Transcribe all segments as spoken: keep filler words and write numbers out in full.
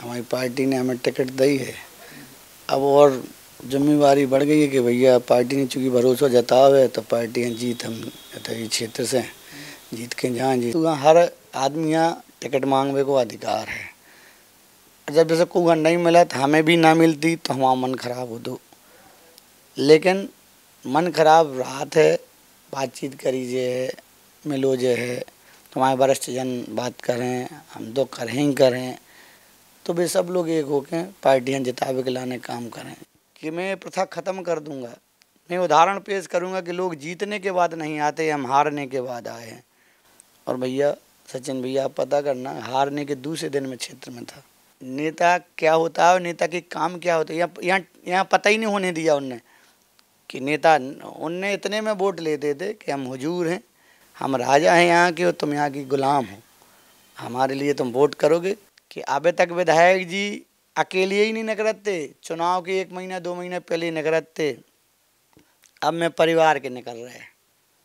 हमारी पार्टी ने हमें टिकट दी है। अब और जिम्मेवारी बढ़ गई है कि भैया पार्टी ने चूँकि भरोसा जताया है तो पार्टी जीत हम इस क्षेत्र से जीत के जहाँ जीत तो हर आदमी यहाँ टिकट मांगने को अधिकार है। जब जैसे कोई नहीं मिला तो हमें भी ना मिलती तो हमारा मन खराब हो दो, लेकिन मन खराब रात है, बातचीत करीजिए, मिलो जे है, तुम्हारे वरिष्ठ जन बात करें, हम तो करें ही करें, तो वे सब लोग एक होकर पार्टियां जितावे के लाने काम करें कि मैं प्रथा ख़त्म कर दूंगा। मैं उदाहरण पेश करूंगा कि लोग जीतने के बाद नहीं आते, हम हारने के बाद आए हैं। और भैया सचिन भैया आप पता करना, हारने के दूसरे दिन में क्षेत्र में था। नेता क्या होता है और नेता के काम क्या होता है यहाँ यहाँ यहाँ पता ही नहीं होने दिया उनने कि नेता, उनने इतने में वोट लेते थे कि हम हुजूर हैं, हम राजा हैं यहाँ के और तुम यहाँ की गुलाम हो, हमारे लिए तुम वोट करोगे। कि अभी तक विधायक जी अकेले ही नहीं निकलते, चुनाव के एक महीना दो महीने पहले ही निकलते, अब मैं परिवार के निकल रहे हैं।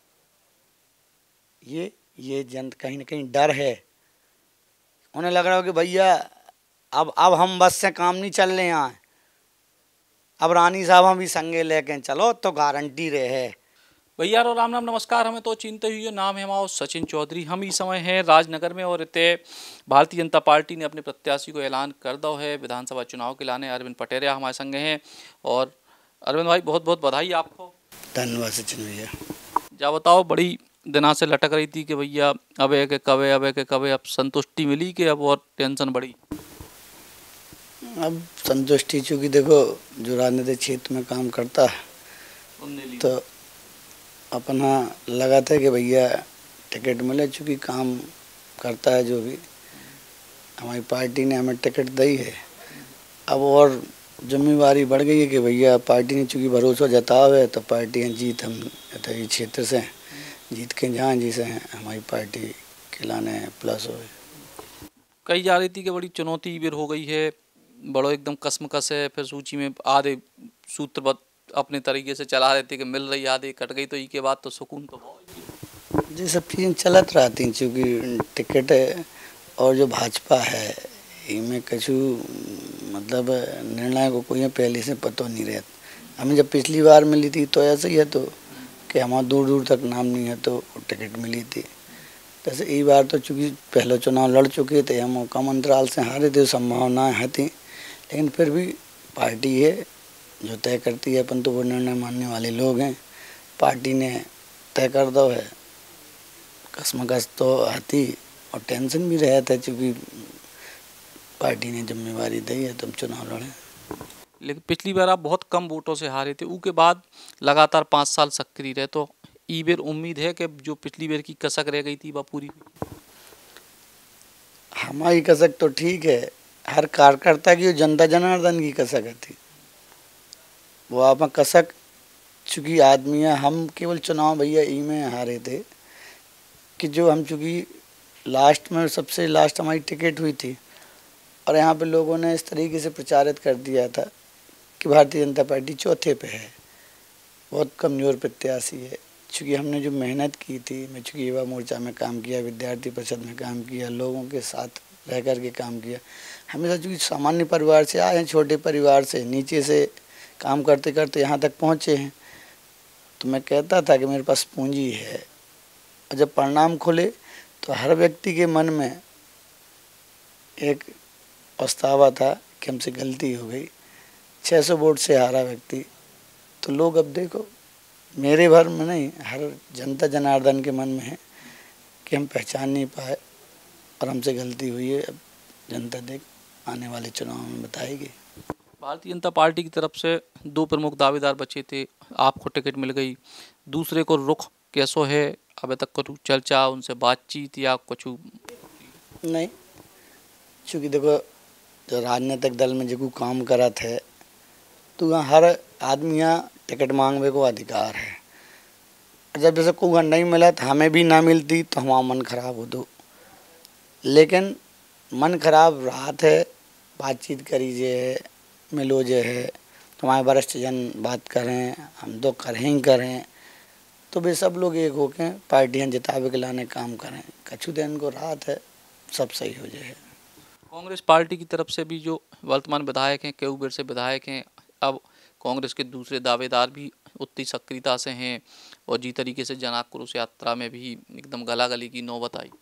ये ये जन कहीं ना कहीं डर है, उन्हें लग रहा हो कि भैया अब अब हम बस से काम नहीं चल रहे हैं, अब रानी साहब हम भी संगे लेके चलो तो गारंटी रहे। भैया रो राम राम नमस्कार। हमें तो चिंता हुई नाम है हमारा सचिन चौधरी। हम इस समय हैं राजनगर में और इतने भारतीय जनता पार्टी ने अपने प्रत्याशी को ऐलान कर दो है विधानसभा चुनाव के लाने। अरविंद पटेरिया हमारे संग हैं और अरविंद भाई बहुत बहुत बधाई आपको। धन्यवाद सचिन भैया। जा बताओ, बड़ी दिना से लटक रही थी कि भैया अब के कवे अब के कवे, अब संतुष्टि मिली कि अब और टेंशन बढ़ी? अब संतुष्टि, चूँकि देखो जो राजनीतिक क्षेत्र में काम करता है तो अपना लगा था कि भैया टिकट मिले, चूँकि काम करता है जो भी, हमारी पार्टी ने हमें टिकट दी है। अब और जिम्मेवारी बढ़ गई है कि भैया पार्टी ने चूँकि भरोसा जताया है तो पार्टियां जीत हम इस क्षेत्र से जीत के जहाँ जिसे हमारी पार्टी के लाने प्लस हो। कही जा रही थी कि बड़ी चुनौती भी हो गई है, बड़ो एकदम कसमकस है, फिर सूची में आधे सूत्र अपने तरीके से चला रहे थे कि मिल रही आधे कट गई, तो ई के बाद तो सुकून तो बहुत जी सब चीज़ें चलत रहती, चूँकि टिकट है और जो भाजपा है इनमें कछु मतलब निर्णय को कोई पहले से पता नहीं रहता। हमें जब पिछली बार मिली थी तो ऐसा ही है तो कि हमारा दूर दूर तक नाम नहीं है तो टिकट मिली थी। जैसे इस बार तो चूँकि पहले चुनाव लड़ चुके थे, हम कम अंतराल से हारे थे, संभावनाएँ थी, लेकिन फिर भी पार्टी है जो तय करती है, अपन तो वो निर्णय मानने वाले लोग हैं। पार्टी ने तय कर दो है, कसमकस तो आती और टेंशन भी रहता है, चूँकि पार्टी ने जिम्मेवारी दी है तुम चुनाव लड़े। लेकिन पिछली बार आप बहुत कम वोटों से हारे थे, उसके बाद लगातार पाँच साल सक्रिय रहे, तो ई बेर उम्मीद है कि जो पिछली बार की कसक रह गई थी वह पूरी? हमारी कसक तो ठीक है, हर कार्यकर्ता की जनता जनार्दन की कसक थी वो आप कसक, चूँकि आदमी हम केवल चुनाव भैया ई में हारे थे कि जो हम चूँकि लास्ट में सबसे लास्ट हमारी टिकट हुई थी और यहाँ पे लोगों ने इस तरीके से प्रचारित कर दिया था कि भारतीय जनता पार्टी चौथे पे है, बहुत कमज़ोर प्रत्याशी है। चूँकि हमने जो मेहनत की थी, मैं चूँकि युवा मोर्चा में काम किया, विद्यार्थी परिषद में काम किया, लोगों के साथ रह कर के काम किया, हमेशा चूँकि सामान्य परिवार से आए हैं, छोटे परिवार से नीचे से काम करते करते यहाँ तक पहुँचे हैं, तो मैं कहता था कि मेरे पास पूंजी है। और जब परिणाम खुले तो हर व्यक्ति के मन में एक पछतावा था कि हमसे गलती हो गई, छह सौ वोट से हारा व्यक्ति। तो लोग अब देखो मेरे भर में नहीं, हर जनता जनार्दन के मन में है कि हम पहचान नहीं पाए और हमसे गलती हुई है। अब जनता देख आने वाले चुनाव में बताएगी। भारतीय जनता पार्टी की तरफ से दो प्रमुख दावेदार बचे थे, आपको टिकट मिल गई, दूसरे को रुख कैसो है? अभी तक कुछ चर्चा, उनसे बातचीत या कुछ नहीं? चूँकि देखो जो राजनीतिक दल में जो काम करा थे तो यहाँ हर आदमी यहाँ टिकट मांगने को अधिकार है। जब जैसे कोई नहीं मिला तो हमें भी ना मिलती तो हमारा मन खराब हो दो, लेकिन मन खराब रात है, बातचीत करीजिए, मिलो जे है, तुम्हारे वरिष्ठ जन बात करें, हम तो करें ही करें, तो वे सब लोग एक होकर पार्टियां जितावे के लाने काम करें। कछु दिन को रात है, सब सही हो जाए। कांग्रेस पार्टी की तरफ से भी जो वर्तमान विधायक हैं, केयू बेर से विधायक हैं, अब कांग्रेस के दूसरे दावेदार भी उतनी सक्रियता से हैं और जी तरीके से जन आक्रोश यात्रा में भी एकदम गलागली की नौबत आई।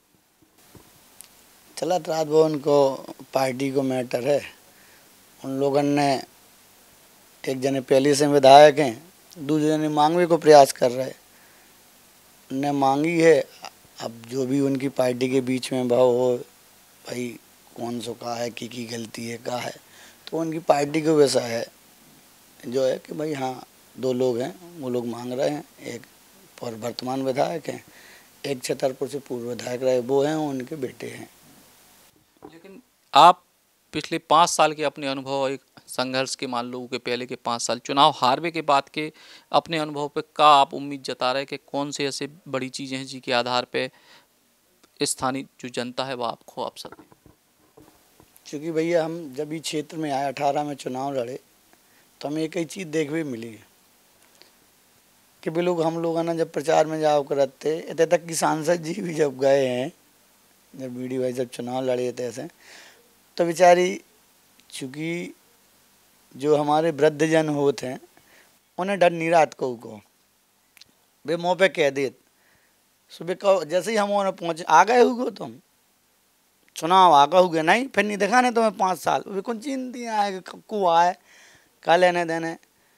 चलत रात वो उनको पार्टी को मैटर है। उन लोगों ने एक जने पहले से विधायक हैं, दूसरे जने मांगने को प्रयास कर रहे ने मांगी है। अब जो भी उनकी पार्टी के बीच में भाव हो, भाई कौन सो का है की की गलती है का है, तो उनकी पार्टी को वैसा है जो है कि भाई हाँ दो लोग हैं, वो लोग मांग रहे हैं। एक और वर्तमान विधायक हैं, एक छतरपुर से पूर्व विधायक रहे वो हैं, उनके बेटे हैं। लेकिन आप पिछले पाँच साल के अपने अनुभव, एक संघर्ष के, मान लो के पहले के पाँच साल चुनाव हारवे के बाद के अपने अनुभव पे का आप उम्मीद जता रहे कि कौन से ऐसे बड़ी चीज़ें हैं जिनके आधार पे स्थानीय जो जनता है वो आपको आप सके? क्योंकि भैया हम जब भी क्षेत्र में आए अठारह में चुनाव लड़े तो हमें एक ही चीज़ देखने मिली कि भी लोग हम लोग ना जब प्रचार में जाओ करते इतने तक कि सांसद जी भी जब गए हैं, जब बीडी भाई जब चुनाव लड़े थे ऐसे, तो बेचारी चूँकि जो हमारे वृद्धजन होते हैं उन्हें डर नहीं रात को को वे मुँह पे कह दे सुबह कहो जैसे ही हम उन्हें पहुँचे आ गए हुए तुम चुनाव आ गए हुए नहीं फिर नहीं दिखाने तुम्हें पाँच साल वे कौन चिंती आए को आए का लेने देने।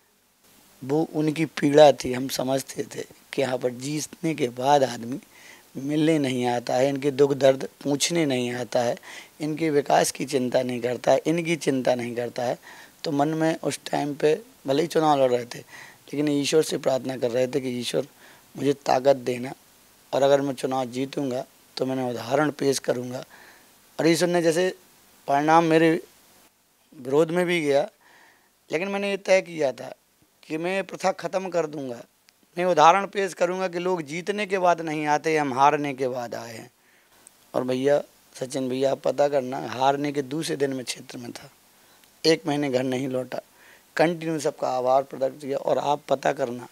वो उनकी पीड़ा थी, हम समझते थे कि यहाँ पर जीतने के बाद आदमी मिलने नहीं आता है, इनके दुख दर्द पूछने नहीं आता है, इनके विकास की चिंता नहीं करता है, इनकी चिंता नहीं करता है। तो मन में उस टाइम पे भले ही चुनाव लड़ रहे थे लेकिन ईश्वर से प्रार्थना कर रहे थे कि ईश्वर मुझे ताकत देना, और अगर मैं चुनाव जीतूँगा तो मैंने उदाहरण पेश करूँगा। और ईश्वर ने जैसे परिणाम मेरे विरोध में भी गया, लेकिन मैंने ये तय किया था कि मैं प्रथा ख़त्म कर दूंगा। मैं उदाहरण पेश करूंगा कि लोग जीतने के बाद नहीं आते, हम हारने के बाद आए हैं। और भैया सचिन भैया आप पता करना, हारने के दूसरे दिन में क्षेत्र में था, एक महीने घर नहीं लौटा, कंटिन्यू सबका आभार प्रकट किया। और आप पता करना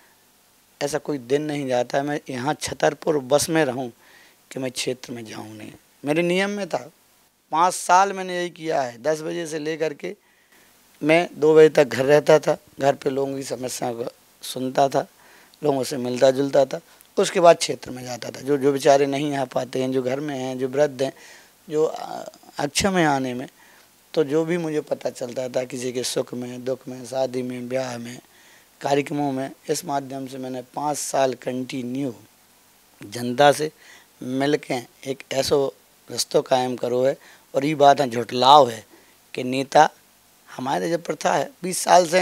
ऐसा कोई दिन नहीं जाता है मैं यहाँ छतरपुर बस में रहूँ कि मैं क्षेत्र में जाऊँ नहीं। मेरे नियम में था, पाँच साल मैंने यही किया है। दस बजे से लेकर के मैं दो बजे तक घर रहता था, घर पे लोगों की समस्या को सुनता था, लोगों से मिलता जुलता था, उसके बाद क्षेत्र में जाता था। जो जो बेचारे नहीं आ पाते हैं, जो घर में हैं, जो वृद्ध हैं, जो अक्षम है आने में, तो जो भी मुझे पता चलता था किसी के सुख में, दुख में, शादी में, ब्याह में, कार्यक्रमों में, इस माध्यम से मैंने पाँच साल कंटिन्यू जनता से मिल के एक ऐसा रास्ता कायम करो है। और ये बात है झुटलाव है कि नेता हमारे जब प्रथा है बीस साल से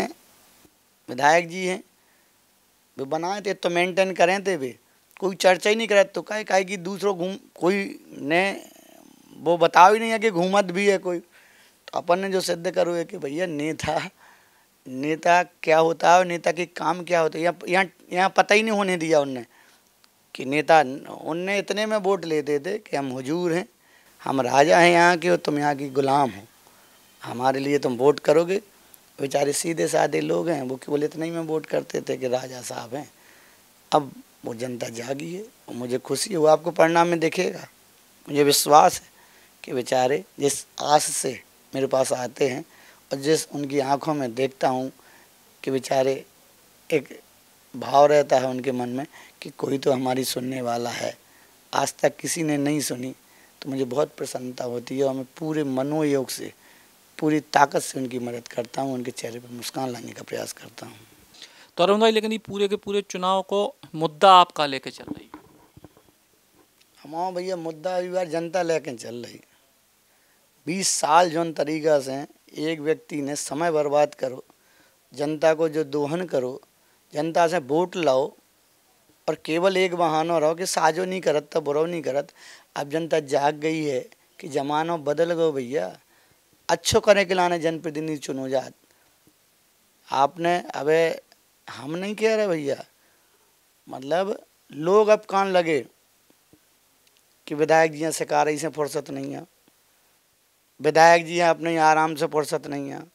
विधायक जी हैं, वे बनाए थे तो मेंटेन करें थे, वे कोई चर्चा ही नहीं करे तो कहे कहे कि दूसरों घूम कोई ने वो बताओ ही नहीं है कि घूमत भी है कोई। तो अपन ने जो सिद्ध करो है कि भैया नेता नेता क्या होता है और नेता के काम क्या होते हैं, यहाँ यहाँ यहाँ पता ही नहीं होने दिया उनने कि नेता। उनने इतने में वोट लेते थे कि हम हुजूर हैं, हम राजा हैं यहाँ के और तुम यहाँ की गुलाम हो, हमारे लिए तुम वोट करोगे। बेचारे सीधे साधे लोग हैं, वो केवल इतने ही में वोट करते थे कि राजा साहब हैं। अब वो जनता जागी है और मुझे खुशी है, वो आपको परिणाम में दिखेगा। मुझे विश्वास है कि बेचारे जिस आस से मेरे पास आते हैं और जिस उनकी आंखों में देखता हूँ कि बेचारे एक भाव रहता है उनके मन में कि कोई तो हमारी सुनने वाला है, आज तक किसी ने नहीं सुनी, तो मुझे बहुत प्रसन्नता होती है और मैं पूरे मनोयोग से, पूरी ताकत से उनकी मदद करता हूँ, उनके चेहरे पर मुस्कान लाने का प्रयास करता हूँ। तो अरुण भाई, लेकिन ये पूरे के पूरे चुनाव को मुद्दा आपका लेके चल रही है? हमारा भैया मुद्दा अभी बार जनता लेके चल रही। बीस साल जौन तरीका से एक व्यक्ति ने समय बर्बाद करो, जनता को जो दोहन करो, जनता से वोट लाओ और केवल एक बहाना रहो कि साजो नहीं करत तो बुरो नहीं करत। अब जनता जाग गई है कि जमाना बदल गो भैया, अच्छो करने के लाने जनप्रतिनिधि चुनो जात। आपने अबे हम नहीं कह रहे भैया, मतलब लोग अब कान लगे कि विधायक जी शिकारी से फुर्सत नहीं है, विधायक जी अपने आराम से फुर्सत नहीं है,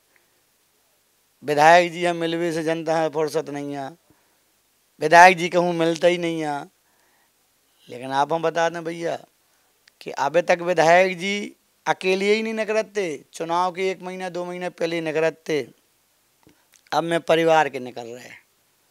विधायक जी मिलवे से जनता है फुर्सत नहीं है, विधायक जी कहूँ मिलता ही नहीं है। लेकिन आप हम बता दें भैया कि अभी तक विधायक जी अकेले ही नहीं निकलत थे, चुनाव के एक महीना दो महीने पहले ही निकलत थे, अब मैं परिवार के निकल रहे हैं।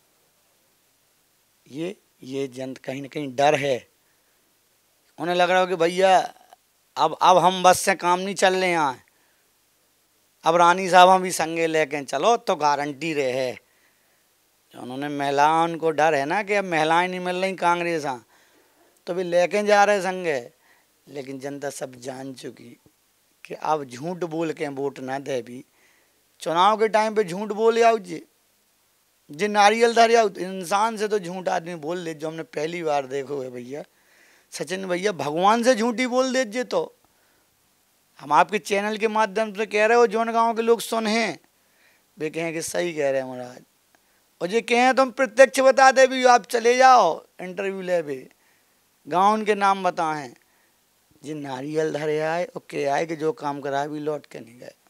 ये ये जन कहीं ना कहीं डर है, उन्हें लग रहा हो कि भैया अब अब हम बस से काम नहीं चल रहे हैं, अब रानी साहब हम भी संगे लेके चलो तो गारंटी रहे। उन्होंने महिलाओं को डर है ना कि अब महिलाएं नहीं मिल रही कांग्रेस हाँ तो भी लेके जा रहे संगे, लेकिन जनता सब जान चुकी कि अब झूठ बोल के वोट ना दे। भी चुनाव के टाइम पे झूठ बोले आओ जी जी नारियल धरे आओ, इंसान से तो झूठ आदमी बोल ले, जो हमने पहली बार देखो है भैया सचिन भैया, भगवान से झूठी बोल दीजिए। तो हम आपके चैनल के माध्यम से कह रहे हो, जोन गांव के लोग सुने वे कहें कि सही कह रहे हैं महाराज, और ये कहें तो हम प्रत्यक्ष बता दे भी आप चले जाओ इंटरव्यू ले भी गाँव के नाम बताएं जी नारियल धरे आए और के आए कि जो काम करा भी लौट के नहीं गए।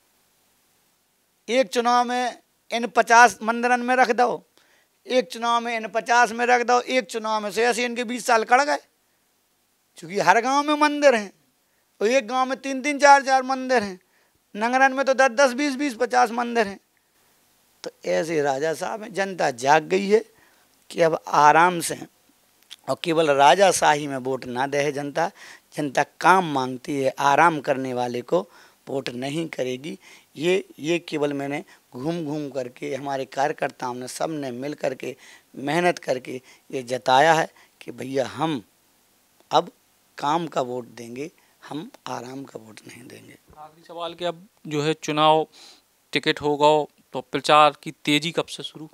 एक चुनाव में इन पचास मंदिरन में रख दो, एक चुनाव में इन पचास में रख दो, एक चुनाव में से ऐसे इनके बीस साल कड़ गए, क्योंकि हर गांव में मंदिर हैं और एक गांव में तीन तीन चार चार मंदिर हैं, नंगरन में तो दस दस बीस बीस पचास मंदिर हैं। तो ऐसे राजा साहब हैं, जनता जाग गई है कि अब आराम से और केवल राजाशाही में वोट ना दे है जनता, जनता काम मांगती है, आराम करने वाले को वोट नहीं करेगी। ये ये केवल मैंने घूम घूम करके हमारे कार्यकर्ताओं ने सब ने मिल करके मेहनत करके ये जताया है कि भैया हम अब काम का वोट देंगे, हम आराम का वोट नहीं देंगे। आखिरी सवाल कि अब जो है चुनाव टिकट होगा तो प्रचार की तेजी कब से शुरू?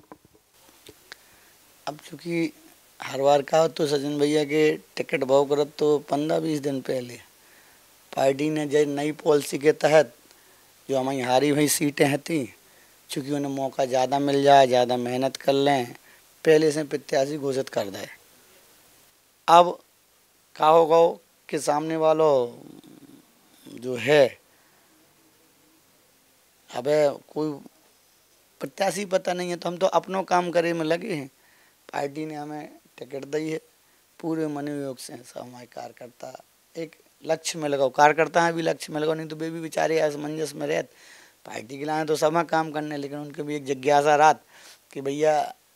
अब चूँकि हर बार का तो सचिन भैया के टिकट भाव करत तो पंद्रह बीस दिन पहले पार्टी ने जो नई पॉलिसी के तहत जो हमारी हारी हुई सीटें थी, चूँकि उन्हें मौका ज़्यादा मिल जाए, ज़्यादा मेहनत कर लें, पहले से प्रत्याशी घोषित कर दे। अब का होगा कि सामने वालों जो है अब कोई प्रत्याशी पता नहीं है, तो हम तो अपनों काम करे में लगे हैं। पार्टी ने हमें टिकट दी है, पूरे मनोयोग से सब हमारे कार्यकर्ता एक लक्ष्य में लगाओ, कार्यकर्ता हैं भी लक्ष्य में लगाओ, नहीं तो वे भी बेचारे असमंजस में रहते। पार्टी के लाए तो सब काम करने, लेकिन उनके भी एक जिज्ञासा रात कि भैया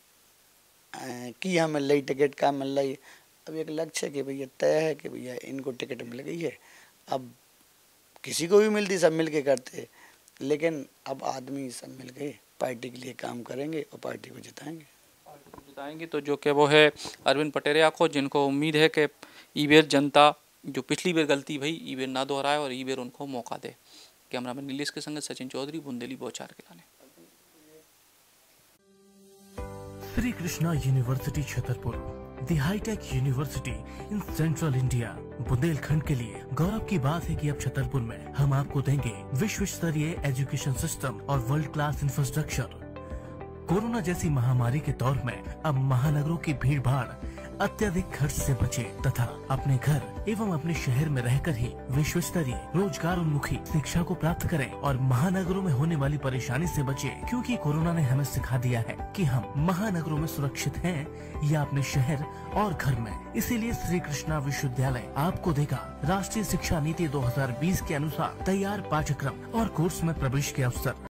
की हमें मिल रही टिकट का मिल रही। अब एक लक्ष्य कि भैया तय है कि भैया इनको टिकट मिल गई है, अब किसी को भी मिलती सब मिल के करते, लेकिन अब आदमी सब मिल के पार्टी के लिए काम करेंगे और पार्टी को जिताएंगे। पार्टी को जिताएंगे तो जो कि वो है अरविंद पटेरिया को, जिनको उम्मीद है कि ई बेर जनता जो पिछली बार गलती भई ई बेर ना दोहराए और ई बेर उनको मौका दे। कैमरामैन नीलेश के संग सचिन चौधरी, बुंदेली बौछार के लाने। Shri Krishna university Chhatarpur, the hitech university in central India. Bundelkhand के लिए गौरव की बात है कि अब छतरपुर में हम आपको देंगे विश्व स्तरीय एजुकेशन सिस्टम और वर्ल्ड क्लास इंफ्रास्ट्रक्चर। कोरोना जैसी महामारी के दौर में अब महानगरों की भीड़ भाड़ अत्यधिक खर्च से बचे तथा अपने घर एवं अपने शहर में रहकर ही विश्व स्तरीय रोजगार उन्मुखी शिक्षा को प्राप्त करें और महानगरों में होने वाली परेशानी से बचे, क्योंकि कोरोना ने हमें सिखा दिया है कि हम महानगरों में सुरक्षित हैं या अपने शहर और घर में। इसीलिए श्री कृष्णा विश्वविद्यालय आपको देगा राष्ट्रीय शिक्षा नीति दो हज़ार बीस के अनुसार तैयार पाठ्यक्रम और कोर्स में प्रवेश के अवसर।